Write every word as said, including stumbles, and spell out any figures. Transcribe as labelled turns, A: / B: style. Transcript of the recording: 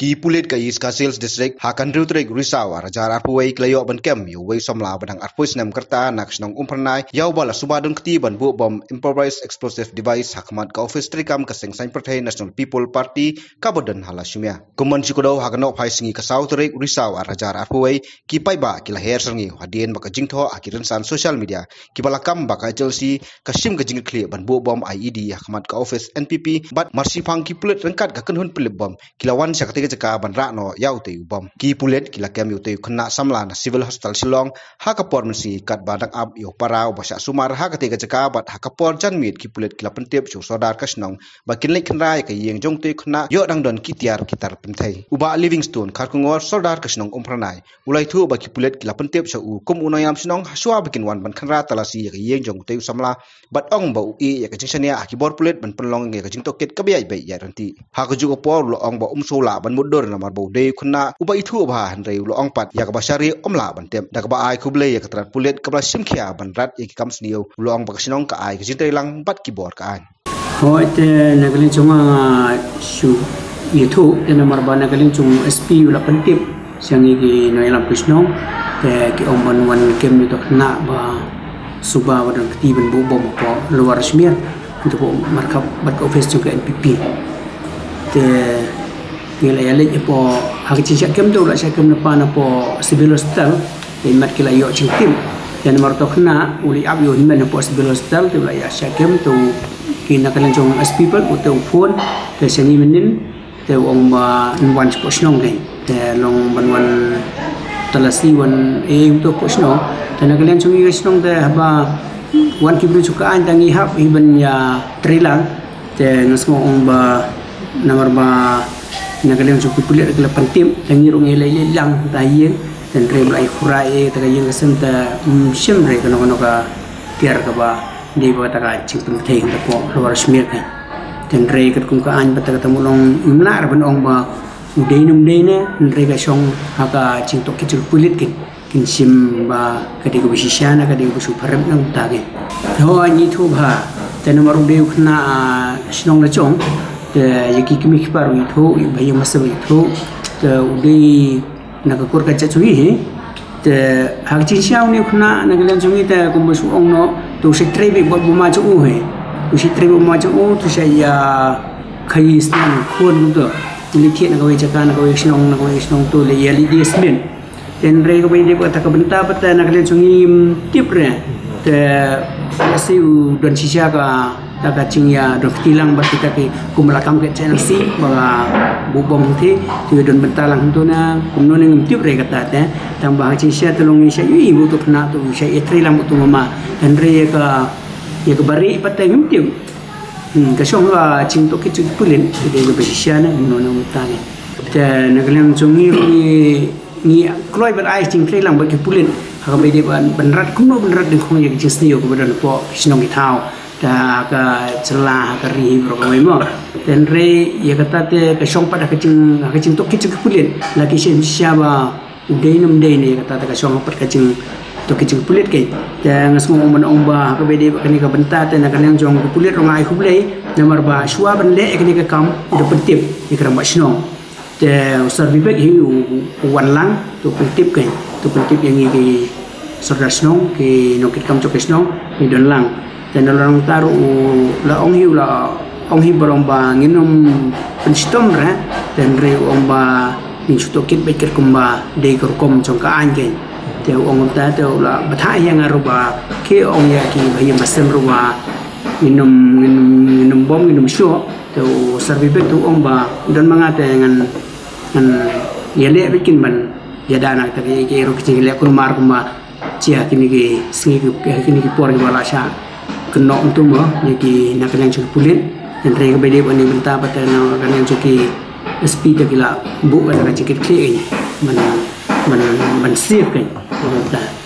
A: Ki pulit ka is ka sales district hakan rutrek risau rajar arpuai klayo ban kem yu wei samla badang arpuis nam kerta nak snong Umphyrnai yau bala subadun kti ban bu bom improvised explosive device khmat ka office trikam ka seng sain perthai National People Party kabodan hala shumya kuman chikodo hakano phai singi ka sau trek risau rajar arpuai ki pai ba ki la her sangi hadien baka jingtho akiran san social media ki bala kam baka chelsea ka sim ka jingit kli ban bu bom I E D khmat ka office N P P bat marsi phang ki pulit rengkat ka kenhun pilip bom kilawan sakati jaka ban rakno yau te ubam ki pulet kila kem yu te khna samla na civil hospital Shillong ha ka por mensi kat badak ab yo parau basa sumar ha ka te jaka bat ha ka por jan mit ki pulet kila pentep chu sodar kasnong bakin lek khna ka yeng jong te khna yo dang don ki tiar kitar penthai uba Livingstone kharkungor sodar kasnong Umphyrnai ulai thu ba ki pulet kila pentep cha u kum unayam snong haswa bakin wan ban khanra talasi ka yeng jong te samla bat ong ba u e ya ka jingsania ki bor pulet ban penlong nge ka jing toket ka bai bai ya ranti ha ka ju ko por lo ong ba umsola ban mudor na mar bode khuna uba itu ba han rei lo ong pat ya ka basari omla ban tem dak ba ai khuble ya ka trat pulet ka bla simkhia ban rat ya ki kam snio lo ong ba sinong ka ai ka jintei lang bat ki bor ka an
B: hoi te nagalin chunga shu itu te na mar ba nagalin chung S P la pentip siang gi no elam krisnong te ki ong ban wan kem ni to na ba suba ba dan kti ban bu bom ko luar smian untuk markap bat office juga N P P te nila yale po hakicin siya kem tu la siya kem napa na po civil hospital in mat kila yo chingtim yan marto khna uli ab yo himen po civil hospital tu la ya siya kem tu kina kalan jong as people utong phone te seni menin te ong ba wan po snong dei te long ban wan talasi wan e to po snong te na kalan jong yi snong te ba wan kibru chuka an tangi hab iban ya trilang te ngasmo ong ba nomor ba nagaleng cukup pulit kala pentim tangi rong elai lang tayen dan rem lai furai ta yang senta sim re kono kono ka tiar ka ba di ba ta ka cingtum thei ta ko luar smir kan dan re kat kum ka an ba ta ketemu long mlar ban ong ba udai num dei ne re ka song ha ka cingtok ki pulit kin kin sim ba ka di ko bisishana ka di ko su parem nang ta ge ho ni thu ba ta nomor de khna snong la chong te yaki kimi kiparu itu bayi masa itu te udi nak kur kaca cui he te hak cincau ni kena nak lian cui te kumbus ong no tu si trebi buat buma cui he tu si trebi buma cui tu saya kai snan kun tu lihat nak kau cakap nak kau senong nak kau senong tu le yali dia semen dan rei kau dia buat tak bentar betul nak lian cui tip re te siu dan sisa ka tak kacing ya dok tilang bat kita ke kumelakam ke channel si ba bubong thi tu don bentalang tu na kumno ning tip re kata te tambah kacing sia tolong sia yu bu tu kena tu sia etri lang tu mama dan re ka ya ke bari patai ngim hmm ka song ga cing to ke chu pulin de be sia na no no mutane te nagalem chungi ni ni kloi bat ai cing tre lang ba ke pulin ha be de ban benrat kumno benrat de khong ya ke sio ko badan po sinong thau ta ka celah ka ri program mo dan re ya kata te ka song pada kecing kecing tok kecing pulit lagi siapa udai nam dai ne kata ka song pada kecing tok kecing pulit ke dan ngasmo mon omba ka bede ka ni ka benta te na ka yang jong pulit rongai khublei nomor ba shua ban le ka ni ka kam do pentip ni ka ba sno te servi bek hi wan lang to pentip ke to pentip yang ni sodar sno ke no kit kam tok sno ni don lang dan orang taruh la ong hiu la ong hiu beromba nginum penstom ra dan re omba ni stokit beker kumba de korkom chong ka an ke te ong ta te la batha yang aruba ke ong ya ki bhai masem ruwa nginum nginum bom nginum sho te servi bet tu ong ba dan mangate ngan ngan yele bikin ban yadana ta ke ke ro kicing le kun mar kumba cia kini ke singi ke kini ke por wala sha kena untuk mah jadi nak yang cukup pulit dan rega bede bani benta pada nak yang cukup S P tak kila bu pada cukup clear ini mana mana mana safe kan